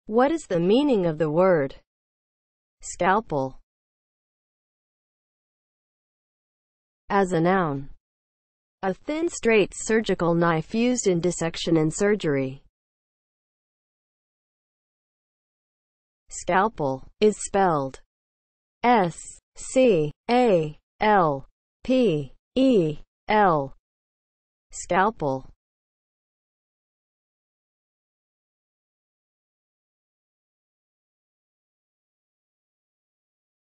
What is the meaning of the word scalpel as a noun? A thin, straight surgical knife used in dissection and surgery. Scalpel is spelled S-C-A-L-P-E-L. Scalpel.